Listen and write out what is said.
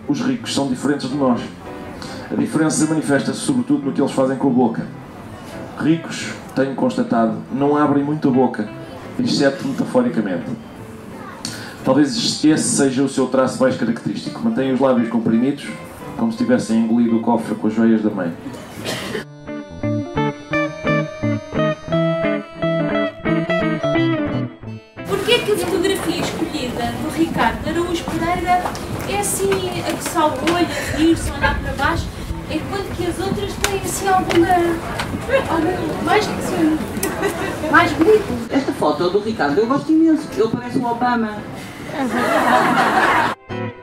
Os ricos são diferentes de nós. A diferença manifesta-se sobretudo no que eles fazem com a boca. Ricos, tenho constatado, não abrem muito a boca, exceto metaforicamente. Talvez esse seja o seu traço mais característico. Mantém os lábios comprimidos, como se tivessem engolido o cofre com as joias da mãe. Porquê que a fotografia escolhida do Ricardo Araújo Pereira é assim, a coçar o olho, a rir-se, a olhar para baixo, enquanto que as outras têm assim alguma mais que sim, mais bonito? Esta foto do Ricardo eu gosto imenso, ele parece o Obama.